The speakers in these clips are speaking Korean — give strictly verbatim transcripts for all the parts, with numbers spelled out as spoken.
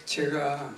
제가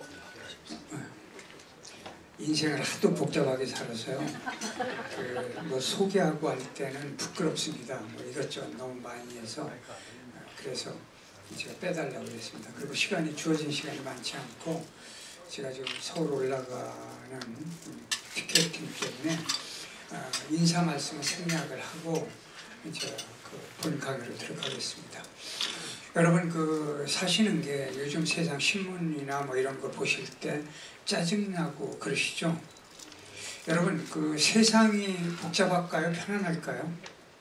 인생을 하도 복잡하게 살아서요. 그 뭐 소개하고 할 때는 부끄럽습니다. 뭐 이것저것 너무 많이 해서 그래서 제가 빼달라고 했습니다. 그리고 시간이 주어진 시간이 많지 않고 제가 지금 서울 올라가는 티켓팅 때문에 인사 말씀을 생략을 하고 이제 그 본 강의로 들어가겠습니다. 여러분 그 사시는 게 요즘 세상 신문이나 뭐 이런 거 보실 때 짜증나고 그러시죠? 여러분 그 세상이 복잡할까요? 편안할까요?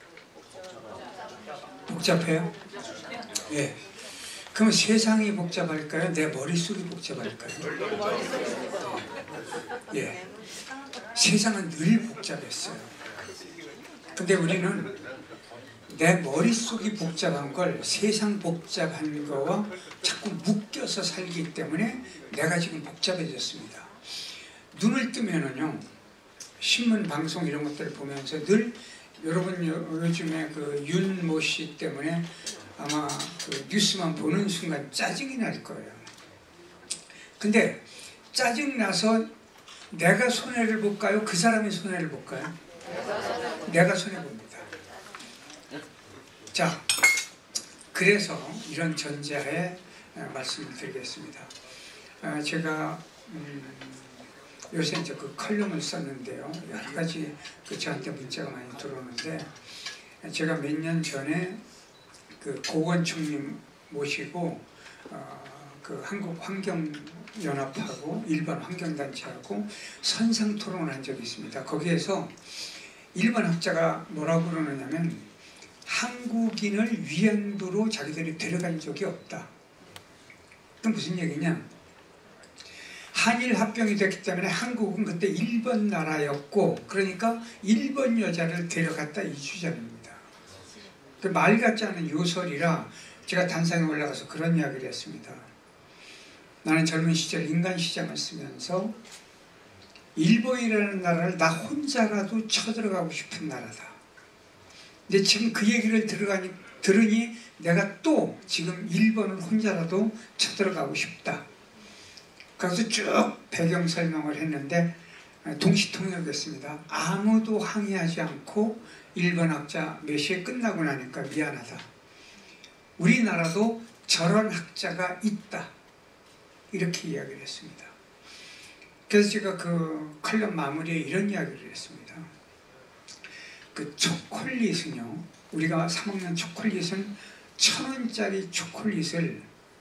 복잡해요? 예. 그럼 세상이 복잡할까요? 내 머릿속이 복잡할까요? 예. 세상은 늘 복잡했어요. 근데 우리는 내 머릿속이 복잡한 걸 세상 복잡한 거와 자꾸 묶여서 살기 때문에 내가 지금 복잡해졌습니다. 눈을 뜨면은요, 신문, 방송 이런 것들을 보면서 늘 여러분 요즘에 그 윤모 씨 때문에 아마 그 뉴스만 보는 순간 짜증이 날 거예요. 근데 짜증나서 내가 손해를 볼까요? 그 사람이 손해를 볼까요? 내가 손해봅니다. 자, 그래서 이런 전제하에 말씀을 드리겠습니다. 제가 음, 요새 이제 그 컬럼을 썼는데요. 여러 가지 그 저한테 문자가 많이 들어오는데 제가 몇 년 전에 그 고건총님 모시고 어, 그 한국 환경연합하고 일반 환경단체하고 선상 토론한 적이 있습니다. 거기에서 일반 학자가 뭐라고 그러느냐면 한국인을 위안부로 자기들이 데려간 적이 없다. 그럼 무슨 얘기냐? 한일 합병이 됐기 때문에 한국은 그때 일본 나라였고 그러니까 일본 여자를 데려갔다 이 주장입니다. 그 말 같지 않은 요설이라 제가 단상에 올라가서 그런 이야기를 했습니다. 나는 젊은 시절 인간시장을 쓰면서 일본이라는 나라를 나 혼자라도 쳐들어가고 싶은 나라다. 근데 지금 그 얘기를 들어가니, 들으니 내가 또 지금 일본을 혼자라도 쳐들어가고 싶다. 그래서 쭉 배경 설명을 했는데 동시통역이었습니다. 아무도 항의하지 않고 일본 학자 몇 시에 끝나고 나니까 미안하다. 우리나라도 저런 학자가 있다. 이렇게 이야기를 했습니다. 그래서 제가 그 컬럼 마무리에 이런 이야기를 했습니다. 그 초콜릿은요, 우리가 사 먹는 초콜릿은 천 원짜리 초콜릿을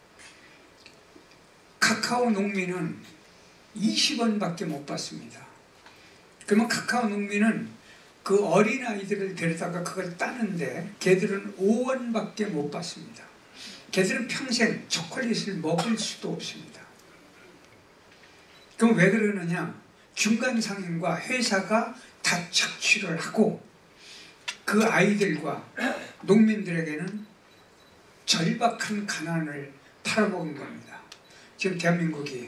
카카오 농민은 이십 원밖에 못 받습니다. 그러면 카카오 농민은 그 어린아이들을 데려다가 그걸 따는데 걔들은 오 원밖에 못 받습니다. 걔들은 평생 초콜릿을 먹을 수도 없습니다. 그럼 왜 그러느냐? 중간 상인과 회사가 다 착취를 하고 그 아이들과 농민들에게는 절박한 가난을 팔아먹은 겁니다. 지금 대한민국이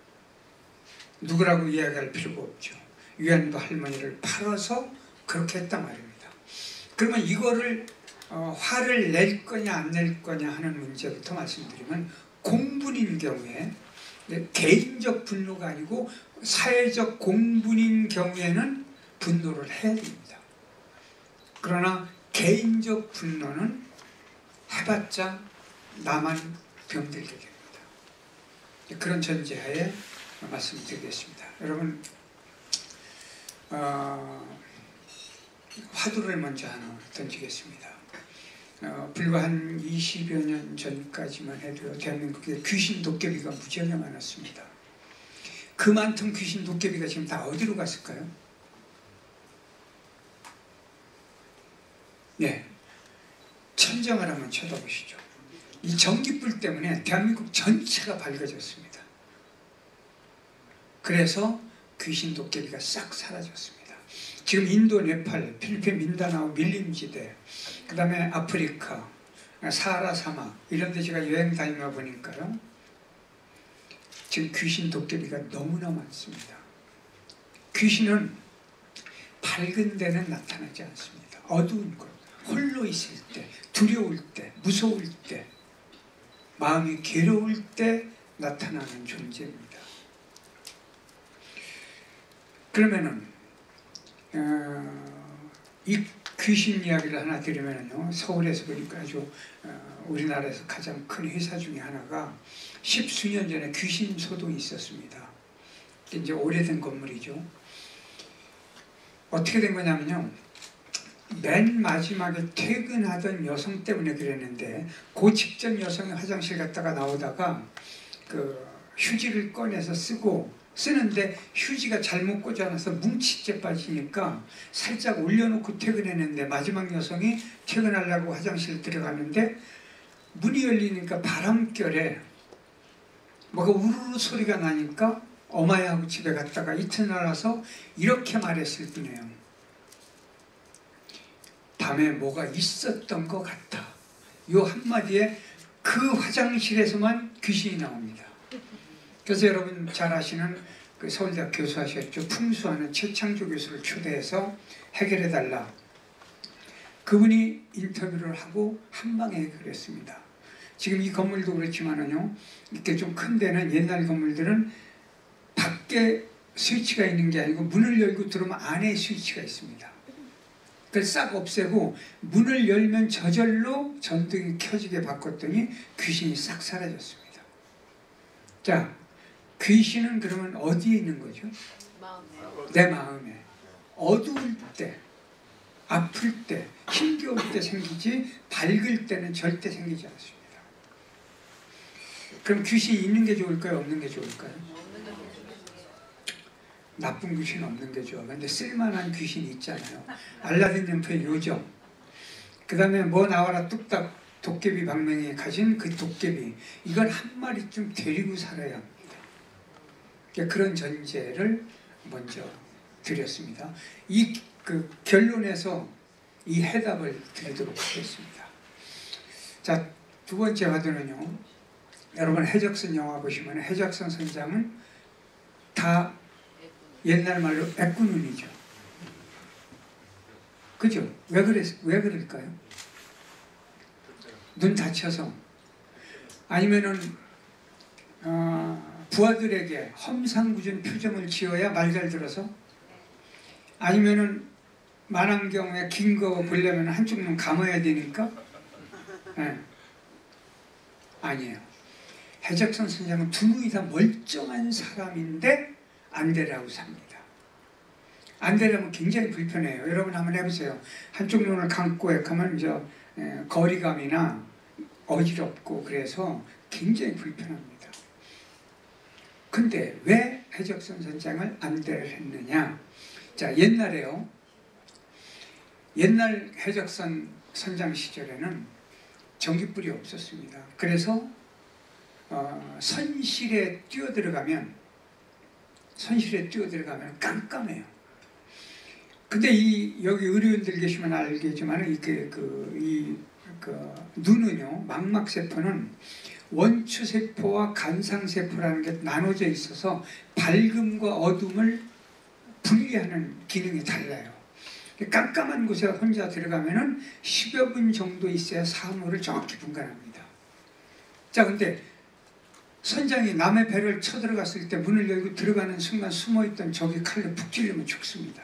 누구라고 이야기할 필요가 없죠. 위안부 할머니를 팔아서 그렇게 했단 말입니다. 그러면 이거를 어, 화를 낼 거냐 안 낼 거냐 하는 문제부터 말씀드리면 공분인 경우에 개인적 분노가 아니고 사회적 공분인 경우에는 분노를 해야 됩니다. 그러나 개인적 분노는 해봤자 나만 병들게 됩니다. 그런 전제하에 말씀드리겠습니다. 여러분 어, 화두를 먼저 하나 던지겠습니다. 어, 불과 한 이십여 년 전까지만 해도 대한민국에 귀신 도깨비가 무지하게 많았습니다. 그 많던 귀신 도깨비가 지금 다 어디로 갔을까요? 네, 천정을 한번 쳐다보시죠. 이 전기불 때문에 대한민국 전체가 밝아졌습니다. 그래서 귀신 도깨비가 싹 사라졌습니다. 지금 인도, 네팔, 필리핀, 민다나오, 밀림지대, 그 다음에 아프리카, 사하라 사막 이런 데 제가 여행 다니며 보니까요, 지금 귀신 도깨비가 너무나 많습니다. 귀신은 밝은 데는 나타나지 않습니다. 어두운 곳, 홀로 있을 때, 두려울 때, 무서울 때, 마음이 괴로울 때 나타나는 존재입니다. 그러면은 어, 이 귀신 이야기를 하나 드리면요, 서울에서 보니까 아주 어, 우리나라에서 가장 큰 회사 중에 하나가 십수년 전에 귀신 소동이 있었습니다. 이제 오래된 건물이죠. 어떻게 된 거냐면요, 맨 마지막에 퇴근하던 여성 때문에 그랬는데, 그 직전 여성이 화장실 갔다가 나오다가 그 휴지를 꺼내서 쓰고 쓰는데 휴지가 잘못 꽂아놔서 뭉치째 빠지니까 살짝 올려놓고 퇴근했는데, 마지막 여성이 퇴근하려고 화장실 들어가는데 문이 열리니까 바람결에 뭐가 우르르 소리가 나니까 어마야 하고 집에 갔다가 이튿날 와서 이렇게 말했을 뿐이에요. 밤에 뭐가 있었던 것 같아. 이 한마디에 그 화장실에서만 귀신이 나옵니다. 그래서 여러분 잘 아시는 그 서울대학 교수하셨죠. 풍수하는 최창조 교수를 초대해서 해결해달라. 그분이 인터뷰를 하고 한방에 그랬습니다. 지금 이 건물도 그렇지만은요, 이렇게 좀 큰 데는, 옛날 건물들은 밖에 스위치가 있는 게 아니고 문을 열고 들어오면 안에 스위치가 있습니다. 그걸 싹 없애고 문을 열면 저절로 전등이 켜지게 바꿨더니 귀신이 싹 사라졌습니다. 자, 귀신은 그러면 어디에 있는 거죠? 내 마음에. 어두울 때, 아플 때, 힘겨울 때 생기지 밝을 때는 절대 생기지 않습니다. 그럼 귀신이 있는 게 좋을까요? 없는 게 좋을까요? 나쁜 귀신 없는 게 좋아. 근데 쓸만한 귀신이 있잖아요. 알라딘 램프의 요정. 그 다음에 뭐 나와라 뚝딱 도깨비 방맹이 가진 그 도깨비. 이걸 한 마리쯤 데리고 살아야 합니다. 그런 전제를 먼저 드렸습니다. 이 그 결론에서 이 해답을 드리도록 하겠습니다. 자, 두 번째 화두는요, 여러분 해적선 영화 보시면 해적선 선장은 다 옛날 말로 애꾸눈이죠. 그죠? 왜 그랬, 왜 그럴까요? 눈 다쳐서. 아니면은, 어, 부하들에게 험상궂은 표정을 지어야 말 잘 들어서? 아니면은, 만안경에 긴 거 보려면 한쪽 눈 감아야 되니까? 네. 아니에요. 해적선 선장은 두 눈이 다 멀쩡한 사람인데 안대라고 삽니다. 안대라면 굉장히 불편해요. 여러분 한번 해보세요. 한쪽 눈을 감고 하면 저 거리감이나 어지럽고 그래서 굉장히 불편합니다. 근데 왜 해적선 선장을 안대를 했느냐? 자, 옛날에요. 옛날 해적선 선장 시절에는 전깃불이 없었습니다. 그래서 어, 선실에 뛰어들어가면 선실에 뛰어들어가면 깜깜해요. 근데 이 여기 의료인들 계시면 알겠지만 이 그 그 이 그 눈은요, 망막세포는 원추세포와 간상세포라는 게 나눠져 있어서 밝음과 어둠을 분리하는 기능이 달라요. 깜깜한 곳에 혼자 들어가면은 십여 분 정도 있어야 사물을 정확히 분간합니다. 자, 근데 선장이 남의 배를 쳐들어갔을 때 문을 열고 들어가는 순간 숨어있던 적이 칼로 푹 찔리면 죽습니다.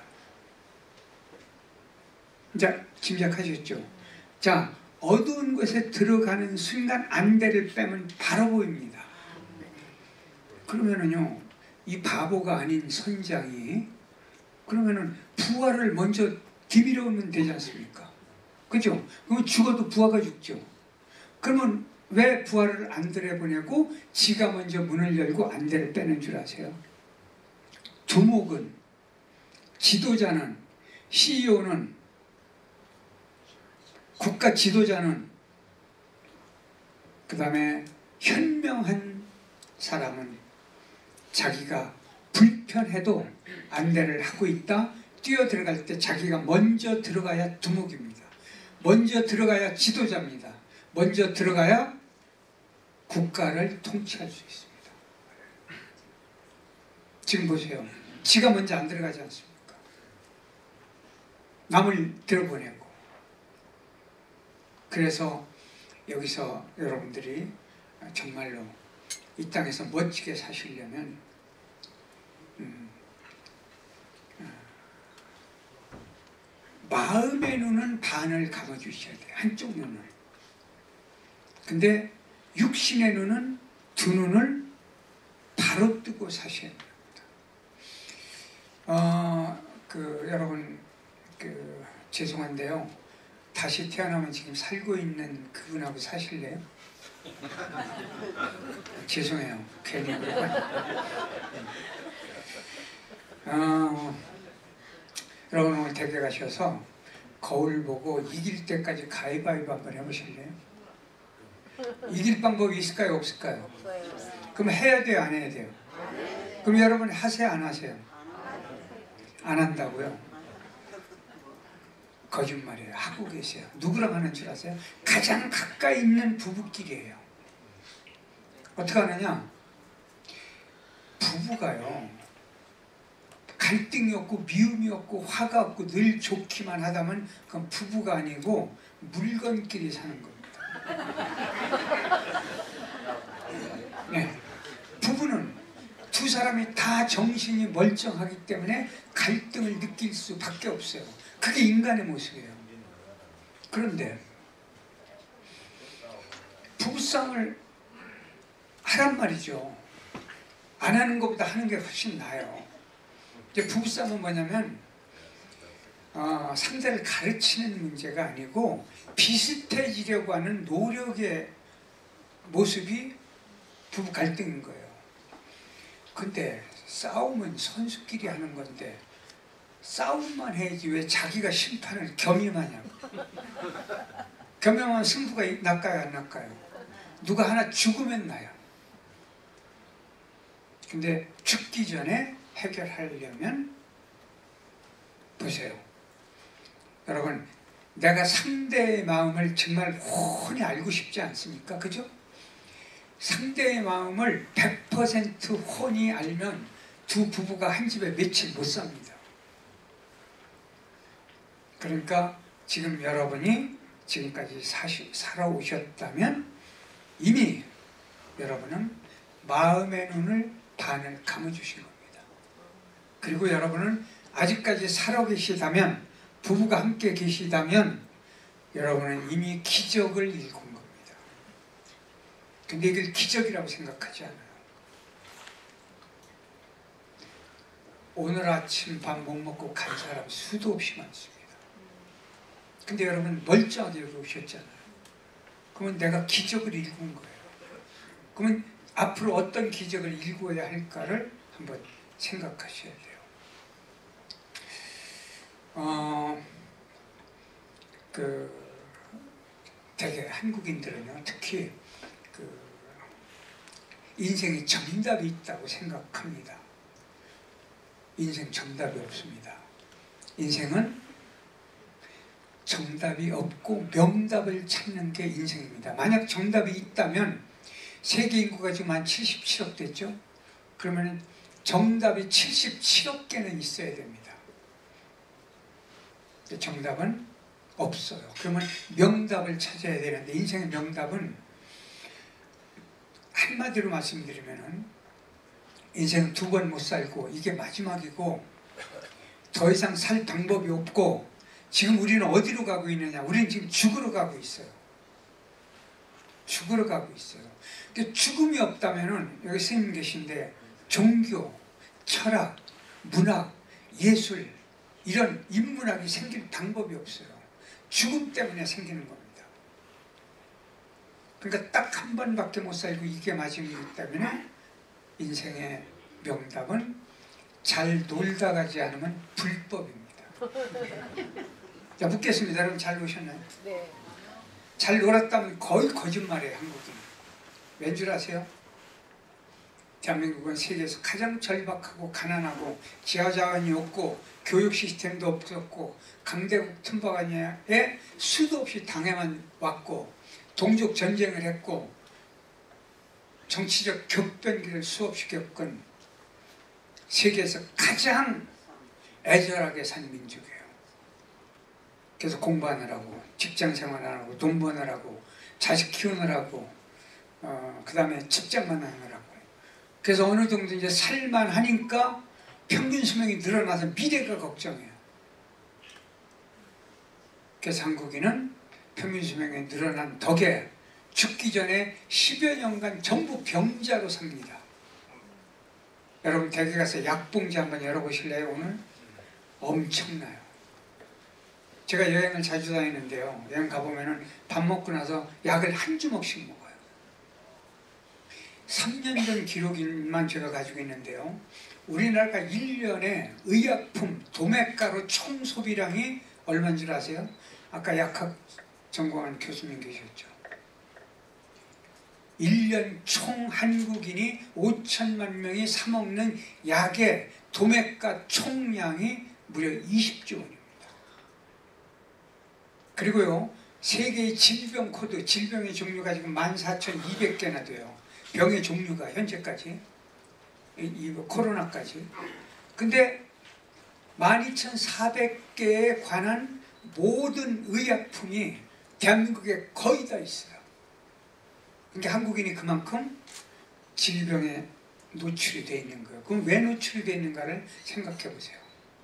자, 짐작하셨죠? 자, 어두운 곳에 들어가는 순간 안대를 빼면 바로 보입니다. 그러면은요, 이 바보가 아닌 선장이 그러면은 부하를 먼저 디밀어 오면 되지 않습니까? 그죠? 그럼 죽어도 부하가 죽죠. 그러면 왜 부하를 안대를 보내고 지가 먼저 문을 열고 안대를 빼는 줄 아세요? 두목은, 지도자는, 씨이오는, 국가 지도자는, 그 다음에 현명한 사람은 자기가 불편해도 안대를 하고 있다. 뛰어들어갈 때 자기가 먼저 들어가야 두목입니다. 먼저 들어가야 지도자입니다. 먼저 들어가야 국가를 통치할 수 있습니다. 지금 보세요. 지가 먼저 안 들어가지 않습니까? 남을 들어보내고. 그래서 여기서 여러분들이 정말로 이 땅에서 멋지게 사시려면 음, 마음의 눈은 반을 감아주셔야 돼요. 한쪽 눈을. 근데 육신의 눈은 두 눈을 바로 뜨고 사셔야 됩니다. 어, 그 여러분 그 죄송한데요. 다시 태어나면 지금 살고 있는 그분하고 사실래요? 죄송해요. 괜히 어, 여러분 오늘 댁에 가셔서 거울 보고 이길 때까지 가위바위보 한번 해보실래요? 이길 방법이 있을까요? 없을까요? 그럼 해야 돼요? 안 해야 돼요? 그럼 여러분 하세요? 안 하세요? 안 한다고요? 거짓말이에요. 하고 계세요. 누구랑 하는 줄 아세요? 가장 가까이 있는 부부끼리예요. 어떻게 하느냐? 부부가요, 갈등이 없고 미움이 없고 화가 없고 늘 좋기만 하다면 그건 부부가 아니고 물건끼리 사는 겁니다. 네. 부부는 두 사람이 다 정신이 멀쩡하기 때문에 갈등을 느낄 수밖에 없어요. 그게 인간의 모습이에요. 그런데 부부싸움을 하란 말이죠. 안 하는 것보다 하는 게 훨씬 나아요. 이제 부부싸움은 뭐냐면 어, 상대를 가르치는 문제가 아니고 비슷해지려고 하는 노력의 모습이 부부 갈등인 거예요. 근데 싸움은 선수끼리 하는 건데 싸움만 해야지 왜 자기가 심판을 겸임하냐고. 겸임하면 승부가 날까요 안 날까요? 누가 하나 죽으면 나요. 근데 죽기 전에 해결하려면 보세요. 여러분 내가 상대의 마음을 정말 훤히 알고 싶지 않습니까? 그죠? 상대의 마음을 백 퍼센트 훤히 알면 두 부부가 한 집에 며칠 못 삽니다. 그러니까 지금 여러분이 지금까지 사시, 살아오셨다면 이미 여러분은 마음의 눈을 반을 감아주신 겁니다. 그리고 여러분은 아직까지 살아계시다면, 부부가 함께 계시다면 여러분은 이미 기적을 읽은 겁니다. 근데 이걸 기적이라고 생각하지 않아요. 오늘 아침 밥 못 먹고 간 사람 수도 없이 많습니다. 근데 여러분 멀쩡하게 여기 오셨잖아요. 그러면 내가 기적을 읽은 거예요. 그러면 앞으로 어떤 기적을 읽어야 할까를 한번 생각하셔야 돼요. 어, 그 되게 한국인들은요, 특히 그 인생에 정답이 있다고 생각합니다. 인생 정답이 없습니다. 인생은 정답이 없고 명답을 찾는 게 인생입니다. 만약 정답이 있다면 세계 인구가 지금 한 칠십칠억 됐죠? 그러면 정답이 칠십칠억 개는 있어야 됩니다. 정답은 없어요. 그러면 명답을 찾아야 되는데, 인생의 명답은 한마디로 말씀드리면 인생은 두 번 못 살고 이게 마지막이고 더 이상 살 방법이 없고, 지금 우리는 어디로 가고 있느냐? 우리는 지금 죽으러 가고 있어요. 죽으러 가고 있어요. 근데 죽음이 없다면은, 여기 스님 계신데 종교, 철학, 문학, 예술 이런 인문학이 생길 방법이 없어요. 죽음 때문에 생기는 겁니다. 그러니까 딱 한 번밖에 못 살고 이게 마지막이기 때문에 인생의 명답은 잘 놀다 가지 않으면 불법입니다. 자, 묻겠습니다. 여러분 잘 노셨나요? 네. 잘 놀았다면 거의 거짓말이에요, 한국인. 왠 줄 아세요? 대한민국은 세계에서 가장 절박하고 가난하고 지하자원이 없고 교육 시스템도 없었고 강대국 틈바가니에 수도 없이 당해만 왔고 동족 전쟁을 했고 정치적 격변기를 수없이 겪은 세계에서 가장 애절하게 산 민족이에요. 그래서 공부하느라고, 직장 생활하느라고, 돈 버느라고, 자식 키우느라고, 어, 그 다음에 직장만 하느라고 그래서 어느 정도 이제 살만 하니까 평균 수명이 늘어나서 미래가 걱정해요. 그래서 한국인은 평균 수명이 늘어난 덕에 죽기 전에 십여 년간 전부 병자로 삽니다. 여러분 댁에 가서 약봉지 한번 열어보실래요? 오늘? 엄청나요. 제가 여행을 자주 다니는데요. 여행 가보면 밥 먹고 나서 약을 한 주먹씩 먹어요. 삼 년 전 기록만 제가 가지고 있는데요. 우리나라가 일 년에 의약품, 도매가루 총 소비량이 얼마인 줄 아세요? 아까 약학 전공한 교수님 계셨죠. 일 년 총 한국인이 오천만 명이 사 먹는 약의 도매가 총량이 무려 이십조 원입니다. 그리고요, 세계의 질병 코드, 질병의 종류가 지금 만 사천이백 개나 돼요. 병의 종류가 현재까지, 이, 이 코로나까지. 근데 만 이천사백 개에 관한 모든 의약품이 대한민국에 거의 다 있어요. 그러니까 한국인이 그만큼 질병에 노출이 되어 있는 거예요. 그럼 왜 노출이 되어 있는가를 생각해 보세요.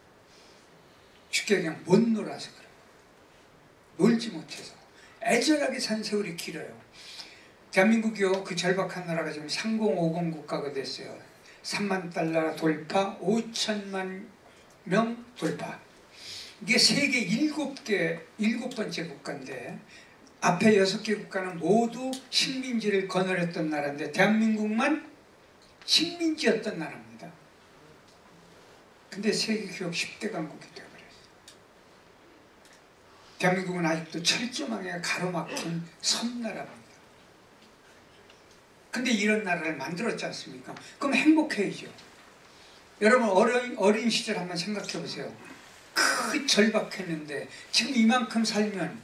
쉽게 그냥 못 놀아서 그래요. 놀지 못해서. 애절하게 산 세월이 길어요. 대한민국이요, 그 절박한 나라가 지금 삼공오공 국가가 됐어요. 삼만 달러 돌파, 오천만 명 돌파. 이게 세계 일곱 개, 일곱 번째 국가인데 앞에 여섯 개 국가는 모두 식민지를 거느렸던 나라인데 대한민국만 식민지였던 나라입니다. 근데 세계 기업 십 대 강국이 되어버렸어요. 대한민국은 아직도 철조망에 가로막힌 섬나라입니다. 근데 이런 나라를 만들었지 않습니까? 그럼 행복해야죠. 여러분 어린, 어린 시절 한번 생각해 보세요. 그 절박했는데 지금 이만큼 살면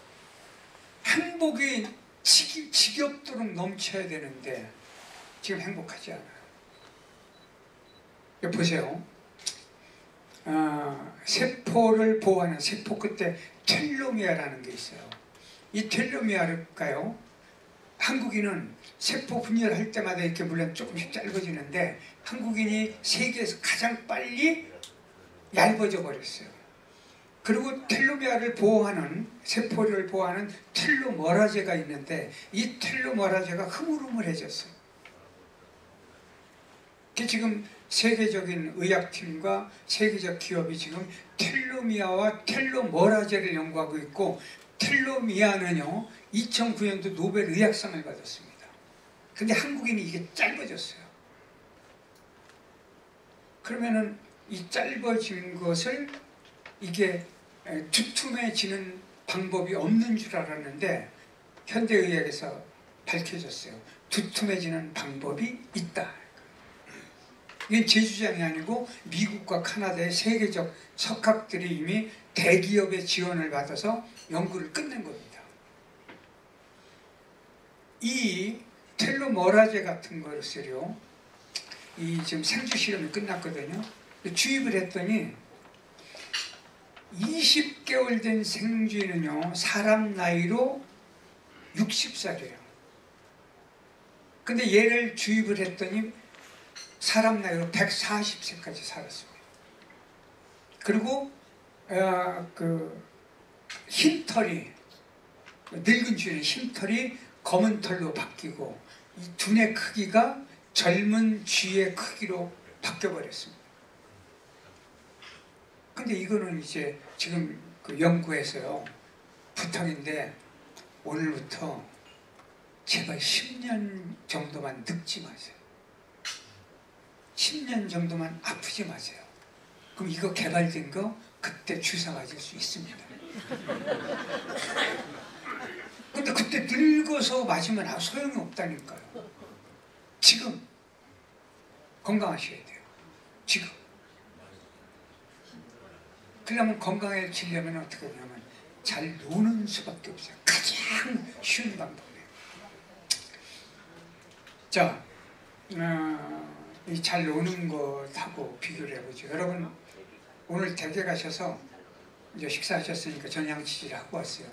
행복이 지, 지겹도록 넘쳐야 되는데 지금 행복하지 않아요. 여기 보세요. 어, 세포를 보호하는 세포 끝에 텔로미어라는 게 있어요. 이 텔로미어일까요? 한국인은 세포 분열할 때마다 이렇게 물론 조금씩 짧아지는데 한국인이 세계에서 가장 빨리 얇아져 버렸어요. 그리고 텔로미어를 보호하는, 세포를 보호하는 텔로머라제가 있는데 이 텔로머라제가 흐물흐물해졌어요. 지금 세계적인 의학팀과 세계적 기업이 지금 텔로미어와 텔로머라제를 연구하고 있고, 텔로미어는요 이천구 년도 노벨 의학상을 받았습니다. 근데 한국인이 이게 짧아졌어요. 그러면은 이 짧아진 것을 이게 두툼해지는 방법이 없는 줄 알았는데 현대의학에서 밝혀졌어요. 두툼해지는 방법이 있다. 이게 제 주장이 아니고 미국과 카나다의 세계적 석학들이 이미 대기업의 지원을 받아서 연구를 끝낸 겁니다. 이 텔로머라제 같은 것을요, 이 지금 생주 실험이 끝났거든요. 주입을 했더니 이십 개월 된 생쥐는요 사람 나이로 육십 살이에요. 근데 얘를 주입을 했더니 사람 나이로 백사십 세까지 살았습니다. 그리고 어, 그 흰털이, 늙은 쥐는 흰털이 검은 털로 바뀌고 이 두뇌 크기가 젊은 쥐의 크기로 바뀌어버렸습니다. 근데 이거는 이제 지금 그 연구에서요 부탁인데 오늘부터 제발 십 년 정도만 늙지 마세요. 십 년 정도만 아프지 마세요. 그럼 이거 개발된 거 그때 주사 맞을 수 있습니다. 근데 그때 늙어서 맞으면 아무 소용이 없다니까요. 지금 건강하셔야 돼요. 지금. 그러면 건강해지려면 어떻게 하냐면 잘 노는 수밖에 없어요. 가장 쉬운 방법이에요. 자, 어, 이 잘 노는 것하고 비교를 해보죠. 여러분 오늘 댁에 가셔서 이제 식사하셨으니까 전 양치질 하고 왔어요.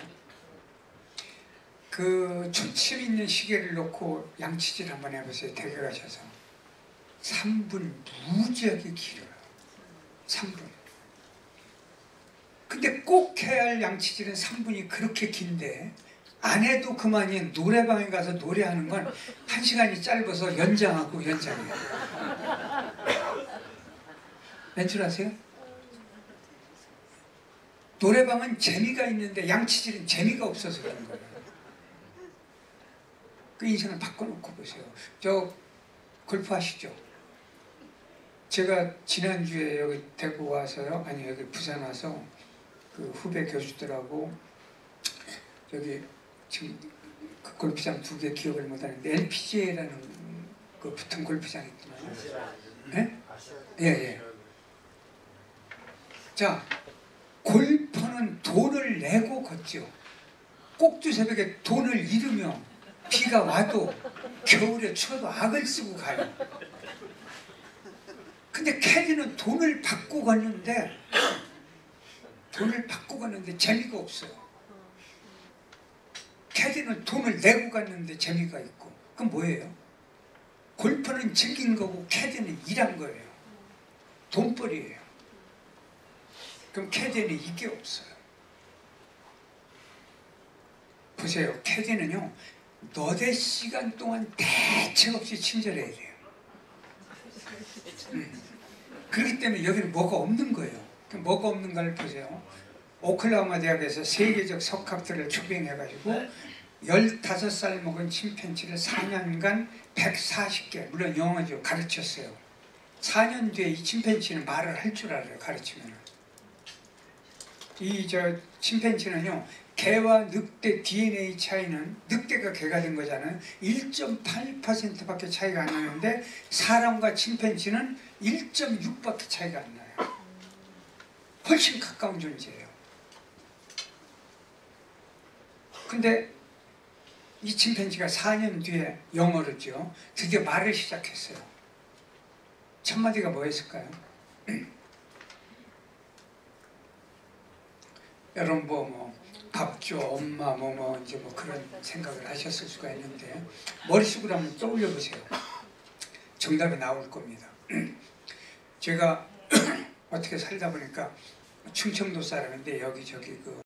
그 초침 있는 시계를 놓고 양치질 한번 해보세요. 댁에 가셔서. 삼 분 무지하게 길어요. 삼 분. 근데 꼭 해야 할 양치질은 삼 분이 그렇게 긴데 안 해도 그만이 노래방에 가서 노래하는 건 한 시간이 짧아서 연장하고 연장해요. 왠 줄 아세요? 노래방은 재미가 있는데 양치질은 재미가 없어서 그런 거예요. 그 인생을 바꿔놓고 보세요. 저 골프 하시죠? 제가 지난주에 여기 대구 와서요, 아니 여기 부산 와서 그 후배 교수들하고 여기 지금 그 골프장 두 개 기억을 못하는데 엘피지에이라는 그 붙은 골프장이 있더만요. 예? 예, 예. 자, 골퍼는 돈을 내고 걷죠. 꼭두새벽에 돈을 잃으며 비가 와도 겨울에 추워도 악을 쓰고 가요. 근데 캐디는 돈을 받고 갔는데 돈을 받고 갔는데 재미가 없어요. 캐디는 돈을 내고 갔는데 재미가 있고. 그건 뭐예요? 골퍼는 즐긴 거고 캐디는 일한 거예요. 돈벌이에요. 그럼 캐디는 이게 없어요. 보세요. 캐디는요, 너댓 시간 동안 대책 없이 친절해야 돼요. 음. 그렇기 때문에 여기는 뭐가 없는 거예요. 뭐가 없는가를 보세요. 오클라호마 대학에서 세계적 석학들을 초빙해가지고 열다섯 살 먹은 침팬지를 사 년간 백사십 개, 물론 영어죠, 가르쳤어요. 사 년 뒤에 이 침팬지는 말을 할 줄 알아요, 가르치면. 이 저 침팬지는요, 개와 늑대 디엔에이 차이는, 늑대가 개가 된 거잖아요. 일 점 팔 퍼센트밖에 차이가 안 나는데 사람과 침팬지는 일 점 육밖에 차이가 안 나요. 훨씬 가까운 존재예요. 근데 이 침팬지가 사 년 뒤에 영어로죠, 드디어 말을 시작했어요. 첫 마디가 뭐였을까요? 여러분 뭐 뭐 밥 줘, 엄마 뭐 뭐 이제 뭐 그런 생각을 하셨을 수가 있는데 머릿속으로 한번 떠올려 보세요. 정답이 나올 겁니다. 제가 어떻게 살다 보니까 충청도 사람인데 여기저기 그